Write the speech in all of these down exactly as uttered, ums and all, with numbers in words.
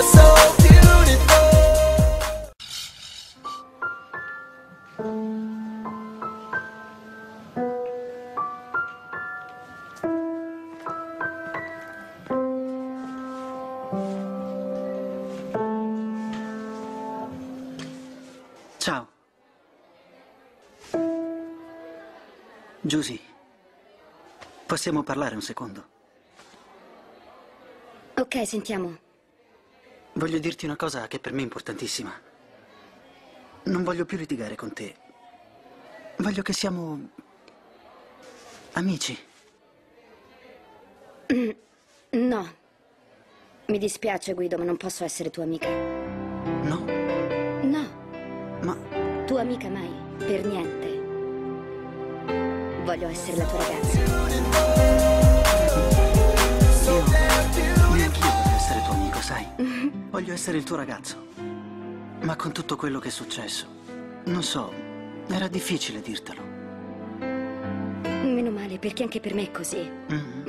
so beautiful. Ciao. Giusy, possiamo parlare un secondo? Ok, sentiamo. Voglio dirti una cosa che per me è importantissima. Non voglio più litigare con te. Voglio che siamo amici. Mm, no. Mi dispiace, Guido, ma non posso essere tua amica. No? No. Ma Tua amica mai. Per niente. Voglio essere la tua ragazza. io, neanch'io voglio essere tuo amico, sai? Voglio essere il tuo ragazzo. Ma con tutto quello che è successo, non so, era difficile dirtelo. Meno male, perché anche per me è così. Mm.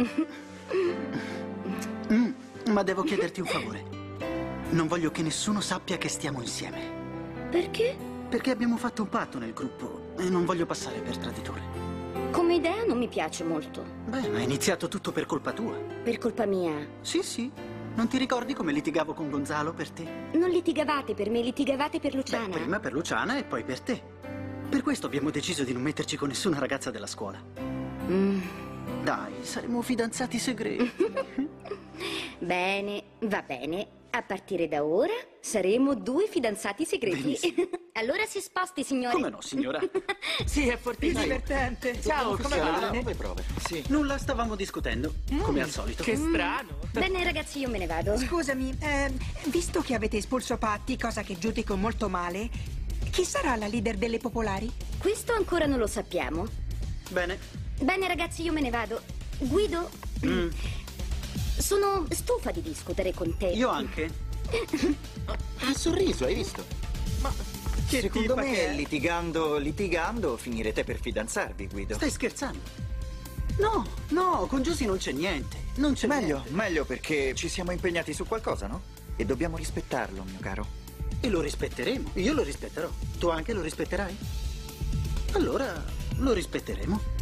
Mm, ma devo chiederti un favore. Non voglio che nessuno sappia che stiamo insieme. Perché? Perché abbiamo fatto un patto nel gruppo e non voglio passare per traditore. Come idea non mi piace molto. Beh, ma è iniziato tutto per colpa tua. Per colpa mia. Sì, sì. Non ti ricordi come litigavo con Gonzalo per te? Non litigavate per me, litigavate per Beh, Luciana. prima per Luciana e poi per te. Per questo abbiamo deciso di non metterci con nessuna ragazza della scuola. Mm. Dai, saremo fidanzati segreti. Bene, va bene. A partire da ora saremo due fidanzati segreti. Benissimo. Allora si sposti, signore. Come no, signora? Sì, è fortissimo. Divertente. Ciao, come va? Nuove prove. Sì. Nulla, stavamo discutendo, come al solito. Che strano. Bene, ragazzi, io me ne vado. Scusami, eh, visto che avete espulso Patti, cosa che giudico molto male, chi sarà la leader delle popolari? Questo ancora non lo sappiamo. Bene. Bene, ragazzi, io me ne vado. Guido, Mm. sono stufa di discutere con te. Io anche. Ha sorriso, hai visto? Ma che Secondo tipa me, che è? litigando, litigando, finirete per fidanzarvi, Guido. Stai scherzando? No, no, con Giusy non c'è niente. Non c'è Meglio, niente. meglio perché ci siamo impegnati su qualcosa, no? E dobbiamo rispettarlo, mio caro. E lo rispetteremo. Io lo rispetterò. Tu anche lo rispetterai? Allora lo rispetteremo.